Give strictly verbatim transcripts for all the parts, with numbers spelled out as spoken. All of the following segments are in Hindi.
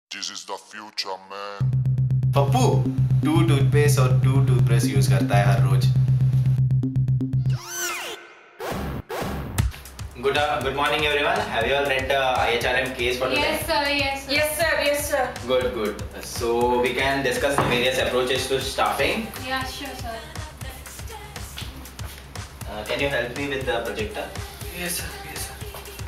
This is the future, man. Pappu two toothpaste और टू टूथब्रश यूज करता है हर रोज। Good uh, good morning everyone. Have you all read the I H R M case for today? Yes sir, yes sir. Yes sir, yes sir. Good, good. So we can discuss the various approaches to staffing. Yeah, sure sir. Uh, can you help me with the projector? Yes sir, yes sir.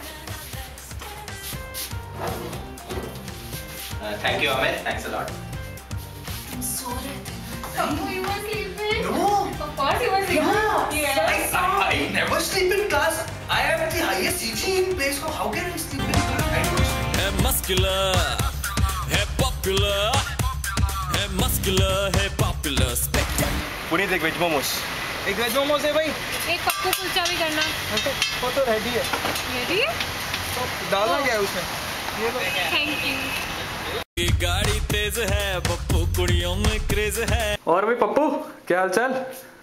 Uh, thank you Amit. Thanks a lot. I'm sorry. Papa, you were sleeping. No. Of course you were sleeping. Yeah. I, Yes. I, I never sleep in class. I am the highest C G in play, so how can I sleep in class? I don't sleep. है muscular, है popular, है muscular, है popular. पुनीत एक वेज मोमोस। एक वेज मोमोज है भाई। एक पप्पू कुलचा भी करना। तो वो तो रेडी है। Ready? तो डालना क्या है उसमें? ये लो। Thank you. ये गाड़ी तेज है, पप्पू कुड़ियों में क्रेज है। और भाई पप्पू क्या हाल चाल?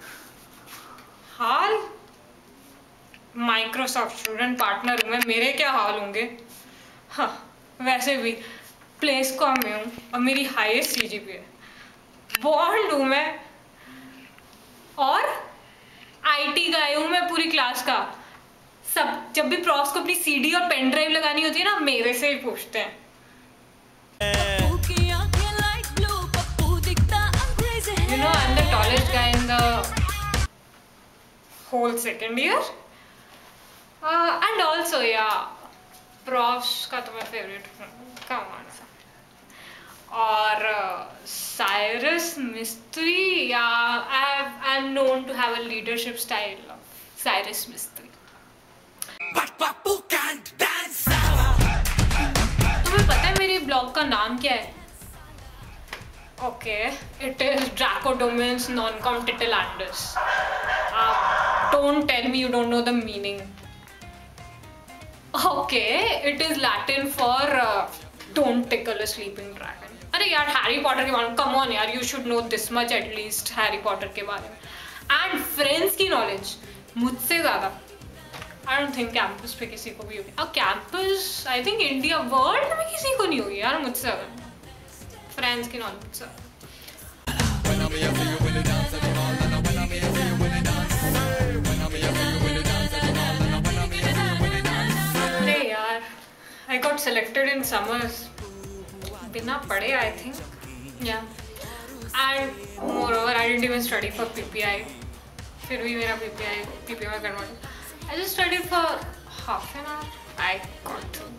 हाल माइक्रोसॉफ्ट स्टूडेंट पार्टनर हूँ मैं, मेरे क्या हाल होंगे। हाँ वैसे भी प्लेस कॉम में हूँ और मेरी हाईएस्ट सीजीपी है। बॉन्ड हूँ मैं और आईटी गाय हूँ मैं पूरी क्लास का। सब जब भी प्रॉफ्स को अपनी सीडी और पेन ड्राइव लगानी होती है ना, मेरे से ही पूछते हैं। You know, I'm the tallest guy in the whole second year. Uh, and also, yeah, profs का तो मैं favorite हूँ, come on. और Cyrus Mistry, yeah, I've, I'm known to have a leadership style of Cyrus Mistry. But Pappu can't dance. तुम्हें पता है मेरी ब्लॉग का नाम क्या है? Okay, it is Dracodominus non-com titilandus. Uh, don't tell me you don't know the meaning. Okay, it is Latin for uh, don't tickle a sleeping dragon. अरे यार हैरी पॉटर के बारे में come on यार, you should know this much at least Harry Potter के बारे में. And फ्रेंड्स की नॉलेज मुझसे ज़्यादा I don't think कैंपस पे किसी को भी होगी. और campus I think India world में किसी को नहीं होगी यार मुझसे ज़्यादा. फ्रेंड्स की नॉलेज सर. अरे यार I got selected in summers बिना पढ़े I think. Yeah. And moreover I didn't even study for P P I. फिर भी मेरा P P I P P I में convert. I just studied for half an hour. I got through.